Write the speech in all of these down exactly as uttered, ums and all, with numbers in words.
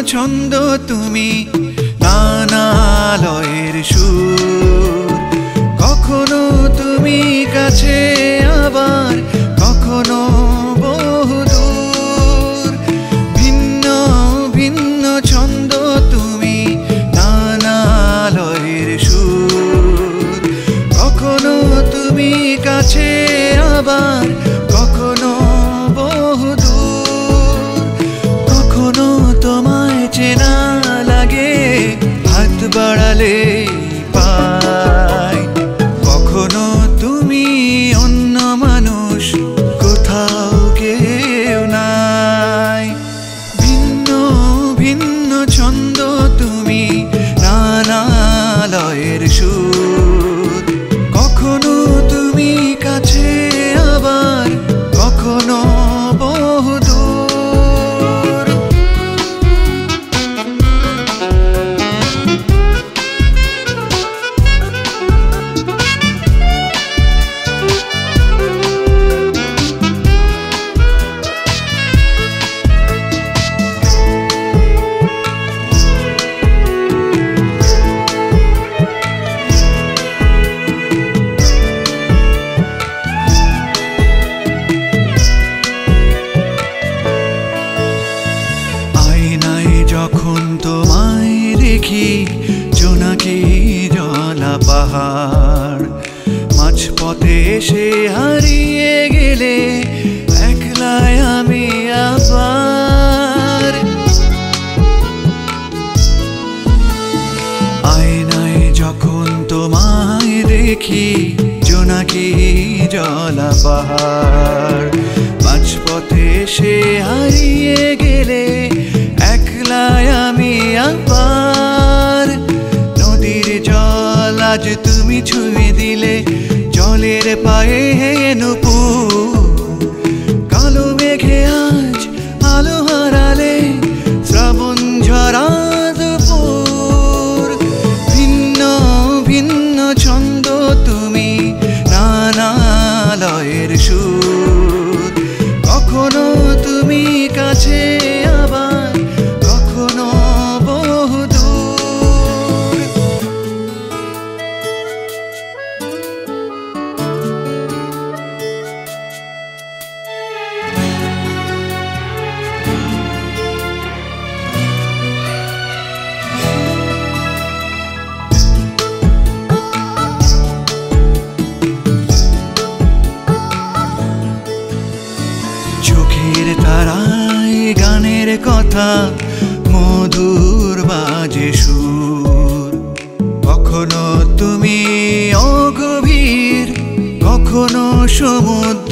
ছন্দ তুমি, নানা লয়ের সুর। কখনো তুমি কাছে আবার কখনো বহুদূর। ভিন্ন ভিন্ন ছন্দ তুমি, নানা লয়ের সুর। কখনো তুমি কাছে আবার কখনো বহুদূর। কখনো তোমায় চেনা লাগে হাত বাড়ালে পাই। কখনো তুমি অন্য মানুষ, কোথাও কেউ নাই। ভিন্ন ভিন্ন ছন্দ তুমি, নানা লয়ের সুর। কখনো তুমি কাছে আবার কখনো বহুদূর। যখন তোমায় দেখি জোনাকি জলা পাহাড়, মাঝপথে এসে হারিয়ে গেলে একলাই আমি আবার। আয়নায় যখন তোমায় দেখি জোনাকি জলা পাহাড়, মাঝপথে এসে হারিয়ে গেলে একলাই আমি আবার। নদীর জল আজ তুমি ছুঁয়ে দিলে, জলের পায়ে নূপুর। কালো মেঘে আজ আলো হারালে, শ্রাবণ ঝরা দুপুর। ভিন্ন ভিন্ন ছন্দ তুমি, নানা লয়ের সুর। কখনো তুমি কাছে আবার কখনো বহুদূর। চোখের তারায় গানের কথা মধুর বাজে সুর। কখনো তুমি অগভীর, কখনো সমুদ্র।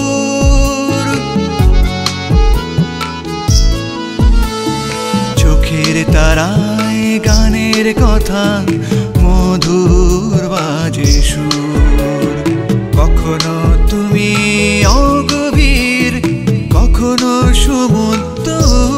চোখের তারায় গানের কথা মধুর বাজে সুর। কখনো তুমি অগভীর, কখনো সমুদ্র।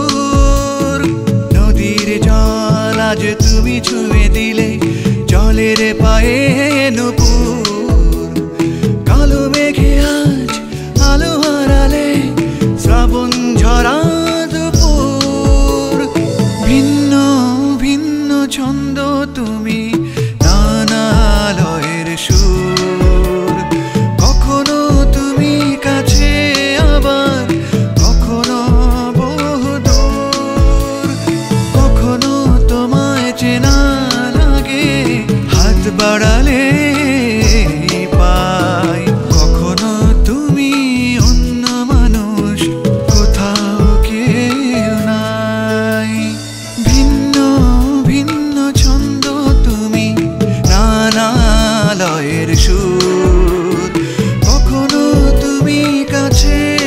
নদীর জল আজ তুমি ছুঁয়ে দিলে, জলের পায়ে নূপুর। কালো মেঘে আজ আলো হারালে, শ্রাবণ ঝরা দুপুর। ভিন্ন ভিন্ন ছন্দ তুমি, নানা লয়ের সুর। কখনো তুমি কাছে আবার কখনো বহুদূর। কখনো তোমায় চেনা লাগে হাত বাড়ালে পাই। কখনো তুমি অন্য মানুষ, কোথাও কেউ নাই। ভিন্ন ভিন্ন ছন্দ তুমি, নানা লয়ের সুর। কখনো তুমি কাছে